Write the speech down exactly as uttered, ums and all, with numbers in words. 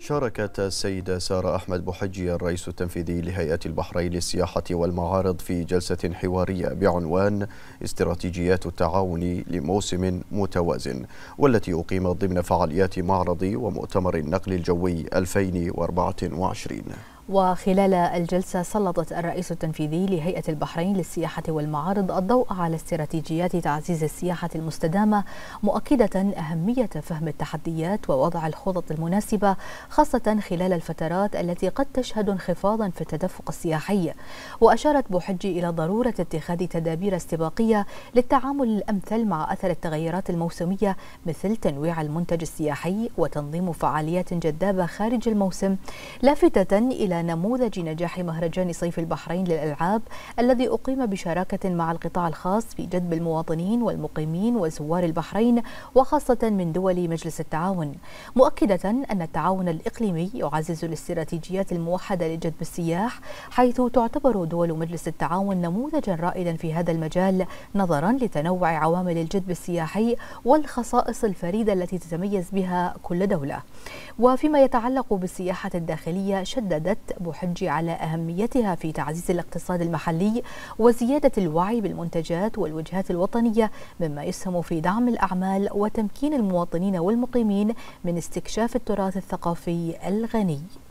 شاركت السيدة سارة أحمد بوحجي الرئيس التنفيذي لهيئة البحرين للسياحة والمعارض في جلسة حوارية بعنوان استراتيجيات التعاون لموسم متوازن، والتي أقيمت ضمن فعاليات معرض ومؤتمر النقل الجوي ألفين وأربعة وعشرين. وخلال الجلسة سلطت الرئيس التنفيذي لهيئة البحرين للسياحة والمعارض الضوء على استراتيجيات تعزيز السياحة المستدامة، مؤكدة أهمية فهم التحديات ووضع الخطط المناسبة، خاصة خلال الفترات التي قد تشهد انخفاضا في التدفق السياحي. وأشارت بوحجي إلى ضرورة اتخاذ تدابير استباقية للتعامل الأمثل مع أثر التغيرات الموسمية، مثل تنويع المنتج السياحي وتنظيم فعاليات جذابة خارج الموسم، لافتة إلى نموذج نجاح مهرجان صيف البحرين للألعاب الذي أقيم بشراكة مع القطاع الخاص في جذب المواطنين والمقيمين وزوار البحرين، وخاصة من دول مجلس التعاون، مؤكدة أن التعاون الإقليمي يعزز الاستراتيجيات الموحدة لجذب السياح، حيث تعتبر دول مجلس التعاون نموذجا رائدا في هذا المجال، نظرا لتنوع عوامل الجذب السياحي والخصائص الفريدة التي تتميز بها كل دولة. وفيما يتعلق بالسياحة الداخلية، شددت بوحجي على أهميتها في تعزيز الاقتصاد المحلي وزيادة الوعي بالمنتجات والوجهات الوطنية، مما يسهم في دعم الأعمال وتمكين المواطنين والمقيمين من استكشاف التراث الثقافي الغني.